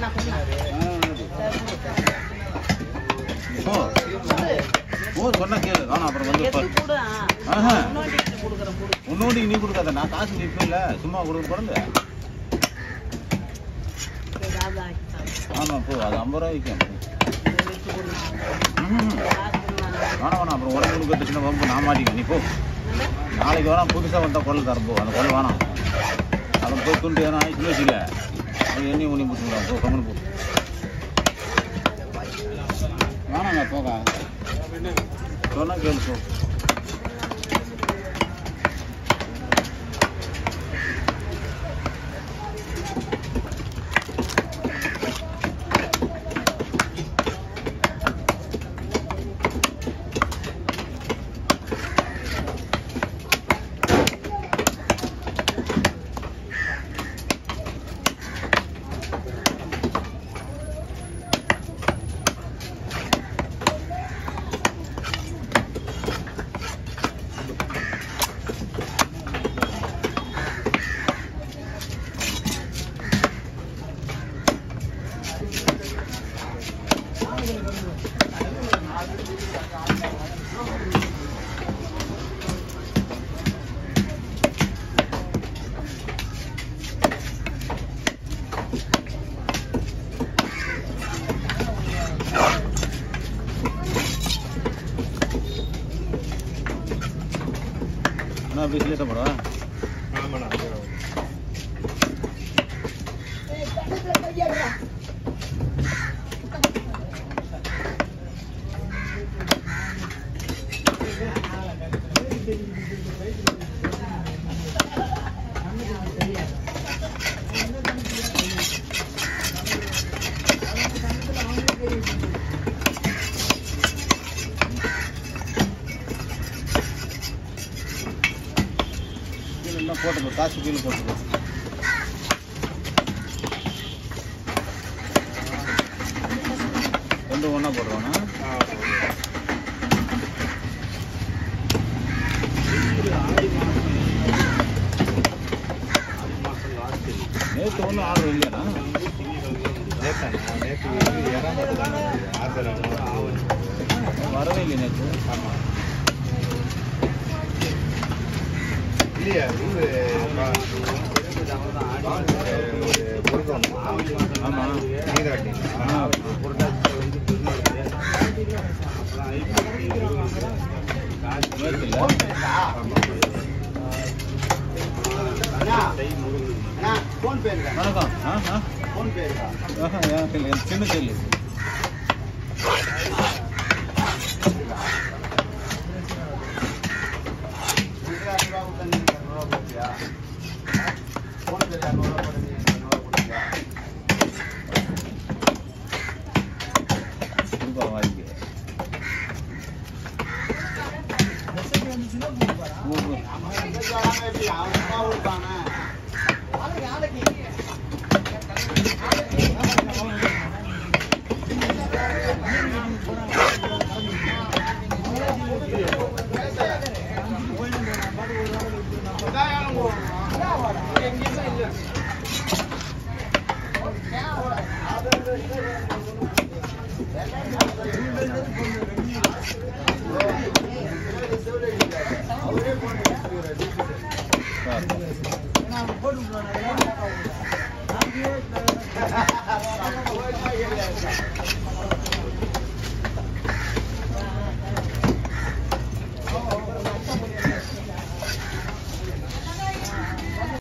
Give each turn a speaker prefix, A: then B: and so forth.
A: சொன்னா கேளு காணும் அப்புறம் வந்து முன்னோடிக்கு நீ கொடுக்காத நான் காசு நிற்பேன்ல சும்மா கொடுக்க பிறந்து ஆமா போ அது 50 ரூபா விற்கும் வேணாம் அப்புறம் உடம்பு கொடுக்கறதுக்குன்னா ரொம்ப நான் மாட்டிக்க நீ போ நாளைக்கு வேணாம் புதுசாக வந்தால் குரல் தரப்போ அந்த குரல் வேணாம் அதை போய் துண்டு ஏன்னா ஆயிடுச்சுன்னு வச்சுக்கல அது எண்ணெய் ஊனி போட்டுக்கலாம் போ கம்மனு போ வேணாங்க போக சொன்னா கேளு போ अभी इसलिए तो पड़ा हाँ बना போட்டு காசு கீழே போட்டுக்கோ ரெண்டு ஒன்றா போடுறோன்னா நேற்று ஒன்றும் ஆர்டர் இல்லையாண்ணா வரவே இல்லை நேற்று ஆமாம் இல்லையா ஆமாம் நீராட்டி வணக்கம் சின்ன செல்லு